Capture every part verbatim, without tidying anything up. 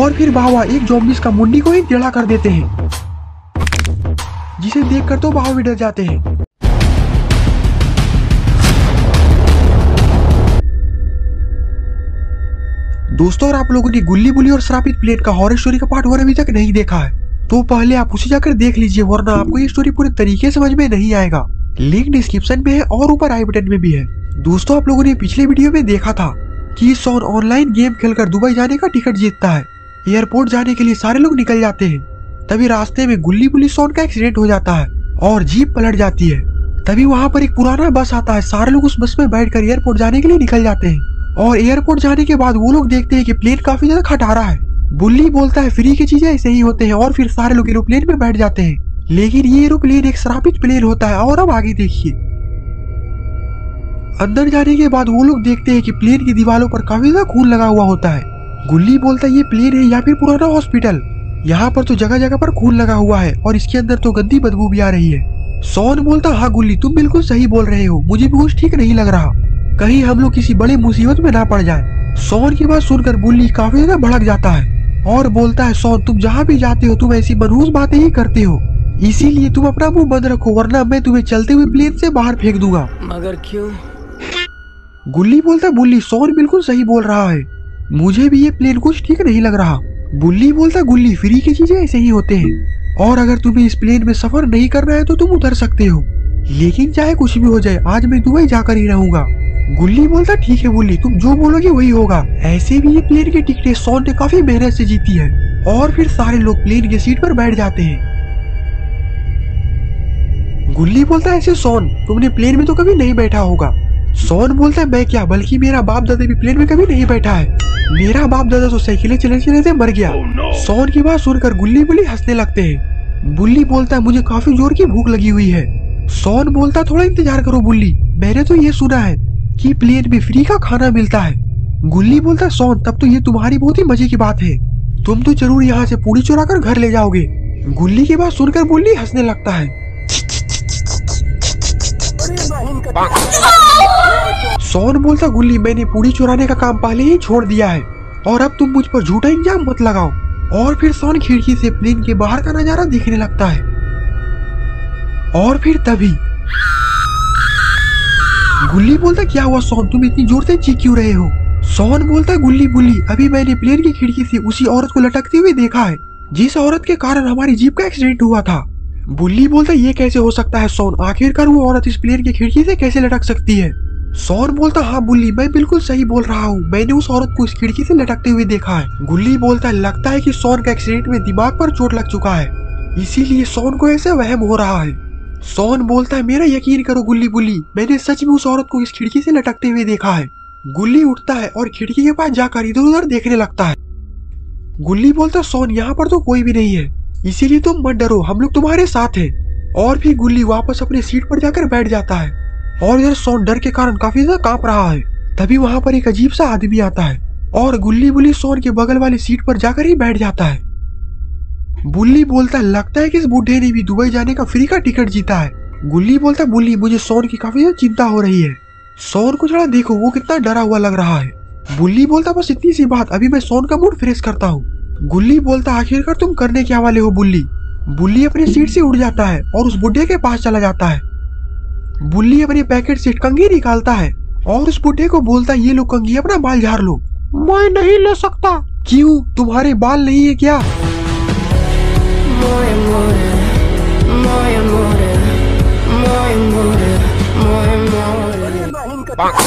और फिर बावा एक ज़ॉम्बीज़ का मुंडी को ही टेढ़ा कर देते हैं, जिसे देखकर तो बावा भी डर जाते हैं। दोस्तों, अगर आप लोगों ने गुल्ली बुली और श्रापित प्लेन का हॉरर स्टोरी का पार्ट वन अभी तक नहीं देखा है तो पहले आप उसे जाकर देख लीजिए, वरना आपको ये स्टोरी पूरे तरीके समझ में नहीं आएगा। लिंक डिस्क्रिप्शन में है और ऊपर आई बटन में भी है। दोस्तों, आप लोगों ने पिछले वीडियो में देखा था कि सॉन ऑनलाइन गेम खेलकर दुबई जाने का टिकट जीतता है। एयरपोर्ट जाने के लिए सारे लोग निकल जाते हैं। तभी रास्ते में गुल्ली बुली सॉन का एक्सीडेंट हो जाता है और जीप पलट जाती है। तभी वहाँ पर एक पुराना बस आता है। सारे लोग उस बस में बैठकर एयरपोर्ट जाने के लिए निकल जाते हैं और एयरपोर्ट जाने के बाद वो लोग देखते हैं कि प्लेन काफी ज्यादा खटारा है। बुल्ली बोलता है फ्री की चीजें ऐसे ही होते हैं और फिर सारे लोग एरोप्लेन में बैठ जाते हैं। लेकिन ये एरोप्लेन एक श्रापित प्लेन होता है। और अब आगे देखिए। अंदर जाने के बाद वो लोग देखते हैं कि प्लेन की दीवारों पर काफी ज्यादा खून लगा हुआ होता है। गुल्ली बोलता है ये प्लेन है या फिर पुराना हॉस्पिटल, यहाँ पर तो जगह जगह पर खून लगा हुआ है और इसके अंदर तो गंदी बदबू भी आ रही है। सॉन बोलता हाँ गुल्ली, तुम बिल्कुल सही बोल रहे हो, मुझे भी कुछ ठीक नहीं लग रहा, कहीं हम लोग किसी बड़े मुसीबत में ना पड़ जाए। सॉन की बात सुनकर बुल्ली काफी ज्यादा भड़क जाता है और बोलता है सॉन, तुम जहाँ भी जाते हो तुम ऐसी मनहूस बातें ही करते हो, इसीलिए तुम अपना मुंह बंद रखो वरना मैं तुम्हें चलते हुए प्लेन से बाहर फेंक दूंगा। मगर क्यों? गुल्ली बोलता बुल्ली, सॉन बिल्कुल सही बोल रहा है, मुझे भी ये प्लेन कुछ ठीक नहीं लग रहा। बुल्ली बोलता गुल्ली, फ्री की चीजें ऐसे ही होते हैं और अगर तुम्हें इस प्लेन में सफर नहीं करना है तो तुम उतर सकते हो, लेकिन चाहे कुछ भी हो जाए आज मैं दुबई जाकर ही रहूंगा। गुल्ली बोलता ठीक है बुल्ली, तुम जो बोलोगे वही होगा। ऐसे भी ये प्लेन की टिकटें सॉन ने काफी मेहनत से जीती है। और फिर सारे लोग प्लेन की सीट पर बैठ जाते हैं। गुल्ली बोलता है ऐसे सॉन, तुमने प्लेन में तो कभी नहीं बैठा होगा। सॉन बोलता है मैं क्या, बल्कि मेरा बाप दादा भी प्लेन में कभी नहीं बैठा है, मेरा बाप दादा तो साइकिलें चलने चलने से मर गया। oh, no. सॉन की बात सुनकर गुल्ली बुल्ली हंसने लगते हैं। बुल्ली बोलता है मुझे काफी जोर की भूख लगी हुई है। सॉन बोलता थोड़ा इंतजार करो बुल्ली, मैंने तो ये सुना है कि प्लेन में फ्री का खाना मिलता है। गुल्ली बोलता सॉन, तब तो ये तुम्हारी बहुत ही मजे की बात है, तुम तो जरूर यहाँ से पूरी चुरा कर घर ले जाओगे। गुल्ली की बात सुनकर बुल्ली हंसने लगता है। सॉन बोलता गुल्ली, मैंने पूरी चुराने का काम पहले ही छोड़ दिया है और अब तुम मुझ पर झूठा इल्जाम मत लगाओ। और फिर सॉन खिड़की से प्लेन के बाहर का नजारा दिखने लगता है। और फिर तभी गुल्ली बोलता क्या हुआ सॉन, तुम इतनी जोर से चीख क्यों रहे हो। सॉन बोलता गुल्ली बुल्ली, अभी मैंने प्लेन की खिड़की से उसी औरत को लटकते हुए देखा है जिस औरत के कारण हमारी जीप का एक्सीडेंट हुआ था। बुल्ली बोलता ये कैसे हो सकता है सॉन, आखिरकार वो औरत इस प्लेन की खिड़की से कैसे लटक सकती है। सॉन बोलता हाँ बुल्ली, मैं बिल्कुल सही बोल रहा हूँ, मैंने उस औरत को इस खिड़की से लटकते हुए देखा है। गुल्ली बोलता है लगता है कि सॉन का एक्सीडेंट में दिमाग पर चोट लग चुका है, इसीलिए सॉन को ऐसे वहम हो रहा है। सॉन बोलता है मेरा यकीन करो गुल्ली बुल्ली, मैंने सच में उस औरत को इस खिड़की से लटकते हुए देखा है। गुल्ली उठता है और खिड़की के पास जाकर इधर उधर देखने लगता है। गुल्ली बोलता सॉन, यहाँ पर तो कोई भी नहीं है, इसीलिए तुम मत डरो, हम लोग तुम्हारे साथ हैं। और फिर गुल्ली वापस अपनी सीट पर जाकर बैठ जाता है और इधर सॉन डर के कारण काफी ज्यादा कांप रहा है। तभी वहाँ पर एक अजीब सा आदमी आता है और गुल्ली बुल्ली सॉन के बगल वाली सीट पर जाकर ही बैठ जाता है। बुल्ली बोलता लगता है कि इस बूढ़े ने भी दुबई जाने का फ्री का टिकट जीता है। गुल्ली बोलता बुल्ली, मुझे सॉन की काफी ज्यादा चिंता हो रही है, सॉन को थोड़ा देखो वो कितना डरा हुआ लग रहा है। बुल्ली बोलता बस इतनी सी बात, अभी मैं सॉन का मूड फ्रेश करता हूँ। गुल्ली बोलता आखिरकार तुम करने क्या वाले हो बुल्ली। बुल्ली अपनी सीट से उठ जाता है और उस बुढ़े के पास चला जाता है। बुल्ली अपने पैकेट से कंघी निकालता है और उस बुढ़े को बोलता है ये लो कंघी, अपना बाल झाड़ लो। मैं नहीं ले सकता। क्यों, तुम्हारे बाल नहीं है क्या? मोए मोरे, मोए मोरे, मोए मोरे, मोए मोरे।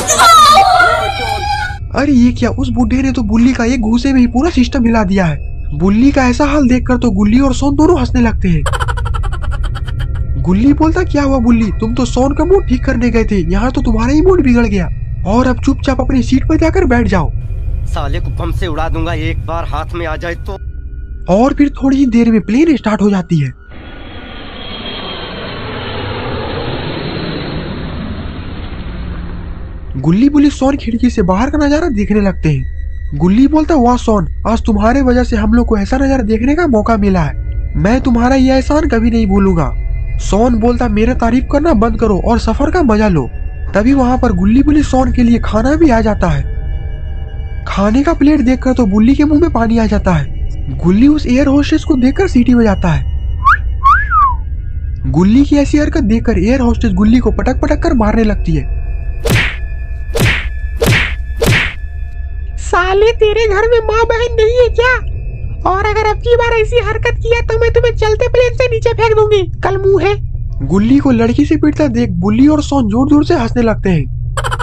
अरे ये क्या, उस बुढ़े ने तो बुल्ली का एक घूसे में ही पूरा सिस्टम हिला दिया है। बुल्ली का ऐसा हाल देखकर तो गुल्ली और सॉन दोनों हंसने लगते हैं। गुल्ली बोलता क्या हुआ बुल्ली, तुम तो सॉन का मूड ठीक करने गए थे, यहाँ तो तुम्हारा ही मूड बिगड़ गया और अब चुपचाप अपनी सीट पर जाकर बैठ जाओ। साले को बम से उड़ा दूंगा एक बार हाथ में आ जाए तो। और फिर थोड़ी ही देर में प्लेन स्टार्ट हो जाती है। गुल्ली बुल्ली सॉन खिड़की से बाहर का नजारा देखने लगते हैं। गुल्ली बोलता वाह सॉन, आज तुम्हारे वजह से हम लोग को ऐसा नजारा देखने का मौका मिला है, मैं तुम्हारा यह एहसान कभी नहीं भूलूंगा। सॉन बोलता मेरा तारीफ करना बंद करो और सफर का मजा लो। तभी वहाँ पर गुल्ली बुल्ली सॉन के लिए खाना भी आ जाता है। खाने का प्लेट देखकर तो बुल्ली के मुंह में पानी आ जाता है। गुल्ली उस एयर होस्टेस को देखकर सीटी बजाता है। गुल्ली की ऐसी हरकत देखकर एयर होस्टेस गुल्ली को पटक पटक कर मारने लगती है। साले तेरे घर में माँ बहन नहीं है क्या? और अगर अब की बार ऐसी हरकत किया तो मैं तुम्हें चलते प्लेन से नीचे फेंक दूंगी, कल मुंह है। गुल्ली को लड़की से पीटता देख बुल्ली और सोन जोर जोर से हंसने लगते हैं।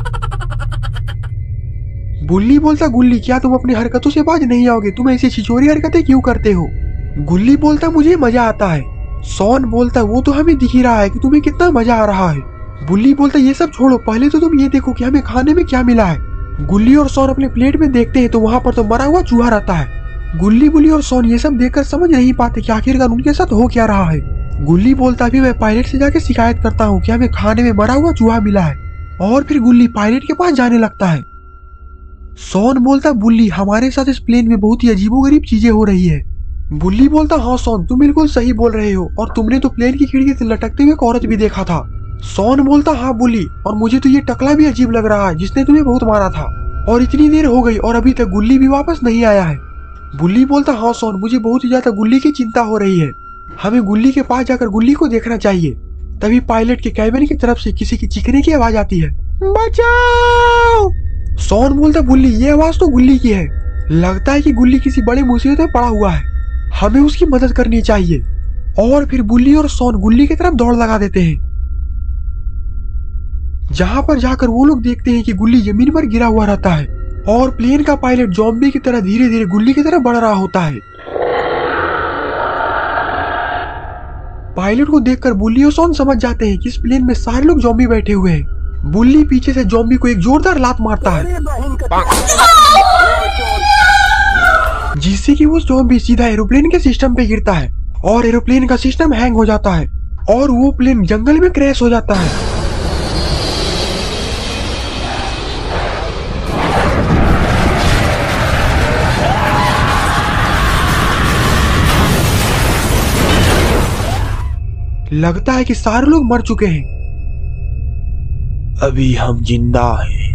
बुल्ली बोलता, गुल्ली क्या तुम अपनी हरकतों से बाज नहीं आओगे? तुम ऐसी छिछोरी हरकतें क्यों करते हो? गुल्ली बोलता, मुझे मजा आता है। सोन बोलता, वो तो हमें दिख ही रहा है कि तुम्हें कितना मजा आ रहा है। बुल्ली बोलता, ये सब छोड़ो, पहले तो तुम ये देखो कि हमें खाने में क्या मिला है। गुल्ली और सोन अपने प्लेट में देखते हैं तो वहाँ पर तो मरा हुआ चूहा रहता है। गुल्ली, बुल्ली और सोन ये सब देखकर समझ नहीं पाते कि आखिरकार उनके साथ हो क्या रहा है। गुल्ली बोलता, अभी मैं पायलट से जाके शिकायत करता हूँ कि हमें खाने में मरा हुआ चूहा मिला है। और फिर गुल्ली पायलट के पास जाने लगता है। सोन बोलता, बुल्ली हमारे साथ इस प्लेन में बहुत ही अजीबोगरीब चीजें हो रही है। बुल्ली बोलता, हाँ सोन तुम बिल्कुल सही बोल रहे हो, और तुमने तो प्लेन की खिड़की से लटकते हुए एक औरत भी देखा था। सोन बोलता, हाँ बुल्ली, और मुझे तो ये टकला भी अजीब लग रहा है जिसने तुम्हें बहुत मारा था, और इतनी देर हो गई और अभी तक गुल्ली भी वापस नहीं आया है। बुल्ली बोलता, हाँ सोन मुझे बहुत ही ज्यादा गुल्ली की चिंता हो रही है, हमें गुल्ली के पास जाकर गुल्ली को देखना चाहिए। तभी पायलट के कैबिन की तरफ से किसी की चीखने की आवाज आती है। बचाओ! सोन बोलता, बुल्ली ये आवाज तो गुल्ली की है, लगता है कि गुल्ली किसी बड़ी मुसीबत में पड़ा हुआ है, हमें उसकी मदद करनी चाहिए। और फिर बुल्ली और सोन गुल्ली की तरफ दौड़ लगा देते हैं, जहां पर जाकर वो लोग देखते हैं कि गुल्ली जमीन पर गिरा हुआ रहता है और प्लेन का पायलट ज़ॉम्बी की तरह धीरे धीरे गुल्ली की तरफ बढ़ रहा होता है। पायलट को देखकर बुल्ली और सोन समझ जाते हैं कि इस प्लेन में सारे लोग ज़ॉम्बी बैठे हुए हैं। बुल्ली पीछे से ज़ॉम्बी को एक जोरदार लात मारता है, जिससे कि वो ज़ॉम्बी सीधा एरोप्लेन के सिस्टम पे गिरता है और एरोप्लेन का सिस्टम हैंग हो जाता है और वो प्लेन जंगल में क्रैश हो जाता है। लगता है कि सारे लोग मर चुके हैं, अभी हम जिंदा हैं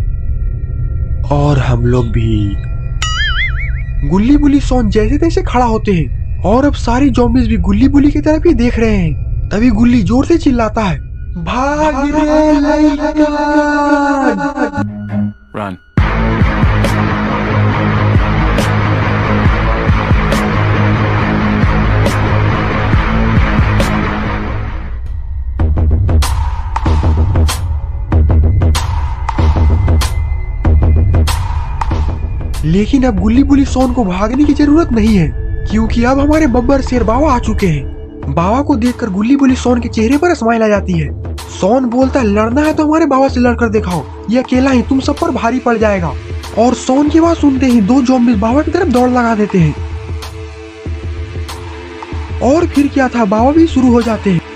और हम लोग भी। गुल्ली, बुल्ली, सोन जैसे तैसे खड़ा होते हैं और अब सारी ज़ॉम्बीज़ भी गुल्ली बुल्ली की तरफ ही देख रहे हैं। तभी गुल्ली जोर से चिल्लाता है, भाग रे लइका! Run. लेकिन अब गुल्ली बुल्ली सोन को भागने की जरूरत नहीं है, क्योंकि अब हमारे बब्बर शेर बाबा आ चुके हैं। बाबा को देखकर गुल्ली बुल्ली सोन के चेहरे पर स्माइल आ जाती है। सोन बोलता, लड़ना है तो हमारे बाबा से लड़कर दिखाओ, ये अकेला ही तुम सब पर भारी पड़ जाएगा। और सोन की बात सुनते ही दो ज़ॉम्बीज़ बाबा की तरफ दौड़ लगा देते हैं और फिर क्या था, बाबा भी शुरू हो जाते हैं।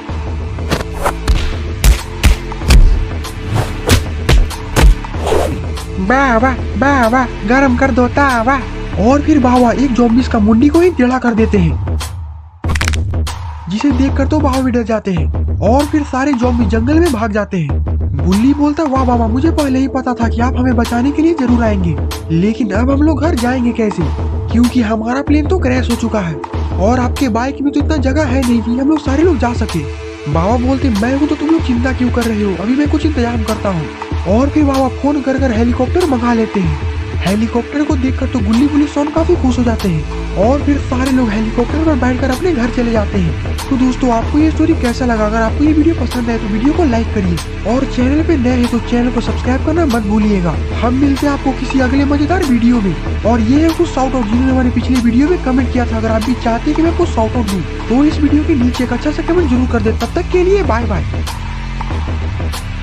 बाबा बाबा गरम कर दो तावा। और फिर बाबा एक ज़ॉम्बीज़ का मुंडी को ही टेढ़ा कर देते हैं, जिसे देखकर तो बाबा भी डर जाते हैं और फिर सारे ज़ॉम्बी जंगल में भाग जाते हैं। बुल्ली बोलता, वाह बाबा मुझे पहले ही पता था कि आप हमें बचाने के लिए जरूर आएंगे, लेकिन अब हम लोग घर जाएंगे कैसे, क्योंकि हमारा प्लेन तो क्रैश हो चुका है और आपके बाइक में तो इतना जगह है नहीं कि हम लोग सारे लोग जा सके। बाबा बोलते, मैं हूँ तो तुम लोग चिंता क्यों कर रहे हो, अभी मैं कुछ इंतजाम करता हूँ। और फिर बाबा फोन कर कर हेलीकॉप्टर मंगा लेते हैं। हेलीकॉप्टर को देखकर तो गुल्ली बुल्ली सोन काफी खुश हो जाते हैं और फिर सारे लोग हेलीकॉप्टर पर बैठकर अपने घर चले जाते हैं। तो दोस्तों आपको ये स्टोरी कैसा लगा? अगर आपको ये वीडियो पसंद है तो वीडियो को लाइक करिए और चैनल पे नए हैं तो चैनल को सब्सक्राइब करना मत भूलिएगा। हम मिलते हैं आपको किसी अगले मजेदार वीडियो में। और ये है कुछ शाउट आउट जिन्होंने हमारे पिछले वीडियो में कमेंट किया था। अगर आप भी चाहते हैं कि मैं कुछ शाउट आउट दूं तो इस वीडियो के नीचे एक अच्छा सा कमेंट जरूर कर दे। तब तक के लिए बाय बाय।